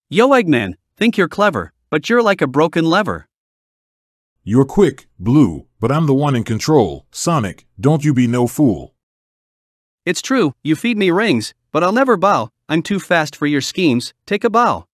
Yo Eggman, think you're clever, but you're like a broken lever. You're quick, Blue, but I'm the one in control. Sonic, don't you be no fool. It's true, you feed me rings, but I'll never bow. I'm too fast for your schemes, take a bow.